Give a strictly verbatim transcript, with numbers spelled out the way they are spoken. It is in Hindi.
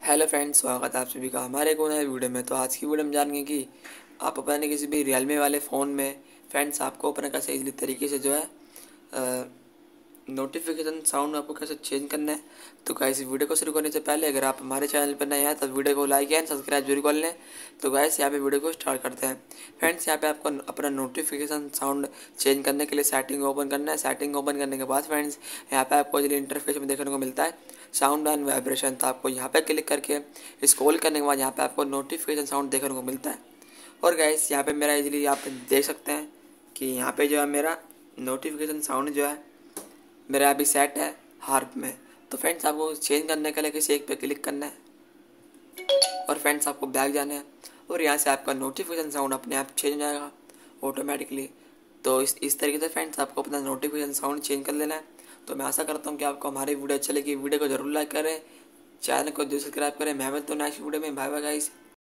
हेलो फ्रेंड्स, स्वागत है आप सभी का हमारे एक और नए वीडियो में। तो आज की वीडियो में जानेंगे कि आप अपने किसी भी रियलमी वाले फ़ोन में फ्रेंड्स आपको अपना कैसे इजीली तरीके से जो है नोटिफिकेशन साउंड आपको कैसे चेंज करना है। तो गाइस वीडियो को शुरू करने से पहले अगर आप हमारे चैनल पर नए हैं तो वीडियो को लाइक एंड सब्सक्राइब जरूर कर लें। तो गाइस यहाँ पे वीडियो को स्टार्ट करते हैं। फ्रेंड्स यहाँ पे आपको अपना नोटिफिकेशन साउंड चेंज करने के लिए सेटिंग ओपन करना है। सेटिंग ओपन करने के बाद फ्रेंड्स यहाँ पे आपको जो इंटरफेस में देखने को मिलता है साउंड एंड वाइब्रेशन। तो आपको यहाँ पे क्लिक करके स्क्रॉल करने के बाद यहाँ पे आपको नोटिफिकेशन साउंड देखने को मिलता है। और गाइस यहाँ पे मेरा इजीली आप देख सकते हैं कि यहाँ पे जो है मेरा नोटिफिकेशन साउंड जो है मेरा अभी सेट है हार्प में। तो फ्रेंड्स आपको चेंज करने के लिए किसी एक पे क्लिक करना है और फ्रेंड्स आपको बैक जाना है और यहाँ से आपका नोटिफिकेशन साउंड अपने आप चेंज हो जाएगा ऑटोमेटिकली। तो इस इस तरीके से फ्रेंड्स आपको अपना नोटिफिकेशन साउंड चेंज कर लेना है। तो मैं आशा करता हूँ कि आपको हमारी वीडियो अच्छी लगी। वीडियो को जरूर लाइक करें, चैनल को जरूर सब्सक्राइब करें। मैं मिलता हूँ नेक्स्ट वीडियो में। Bye bye guys.